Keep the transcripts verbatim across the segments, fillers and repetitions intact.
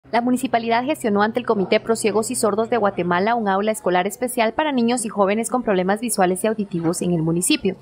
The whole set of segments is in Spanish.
La municipalidad gestionó ante el Comité Pro Ciegos y Sordos de Guatemala un aula escolar especial para niños y jóvenes con problemas visuales y auditivos en el municipio.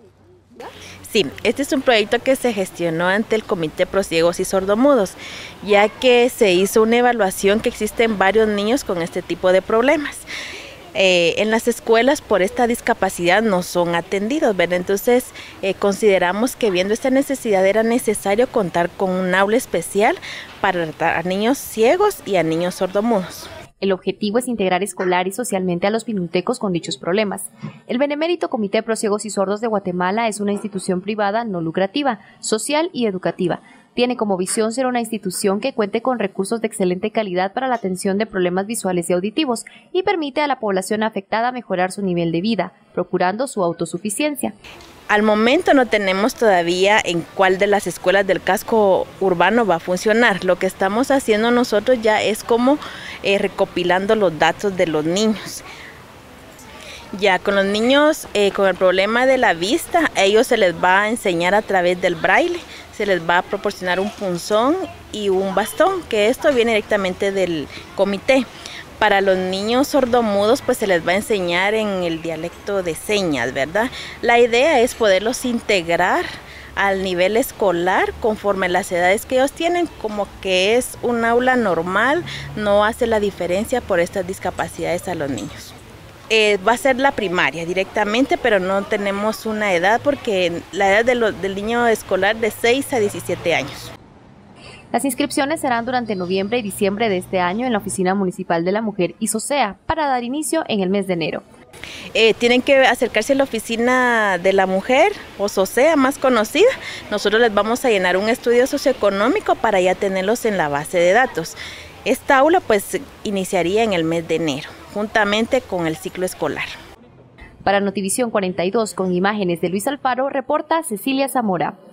Sí, este es un proyecto que se gestionó ante el Comité Pro Ciegos y Sordomudos, ya que se hizo una evaluación que existen varios niños con este tipo de problemas. Eh, en las escuelas por esta discapacidad no son atendidos, ¿verdad? Entonces eh, consideramos que viendo esta necesidad era necesario contar con un aula especial para tratar a niños ciegos y a niños sordomudos. El objetivo es integrar escolar y socialmente a los pinultecos con dichos problemas. El Benemérito Comité Pro Ciegos y Sordos de Guatemala es una institución privada no lucrativa, social y educativa. Tiene como visión ser una institución que cuente con recursos de excelente calidad para la atención de problemas visuales y auditivos y permite a la población afectada mejorar su nivel de vida, procurando su autosuficiencia. Al momento no tenemos todavía en cuál de las escuelas del casco urbano va a funcionar. Lo que estamos haciendo nosotros ya es como eh, recopilando los datos de los niños. Ya con los niños eh, con el problema de la vista, a ellos se les va a enseñar a través del braille, se les va a proporcionar un punzón y un bastón, que esto viene directamente del comité. Para los niños sordomudos pues se les va a enseñar en el dialecto de señas, ¿verdad? La idea es poderlos integrar al nivel escolar conforme las edades que ellos tienen, como que es un aula normal, no hace la diferencia por estas discapacidades a los niños. Eh, va a ser la primaria directamente, pero no tenemos una edad porque la edad de lo, del niño escolar de seis a diecisiete años. Las inscripciones serán durante noviembre y diciembre de este año en la Oficina Municipal de la Mujer y SOCEA para dar inicio en el mes de enero. Eh, tienen que acercarse a la Oficina de la Mujer o SOCEA más conocida. Nosotros les vamos a llenar un estudio socioeconómico para ya tenerlos en la base de datos. Esta aula pues iniciaría en el mes de enero, juntamente con el ciclo escolar. Para Notivisión cuarenta y dos, con imágenes de Luis Alfaro, reporta Cecilia Zamora.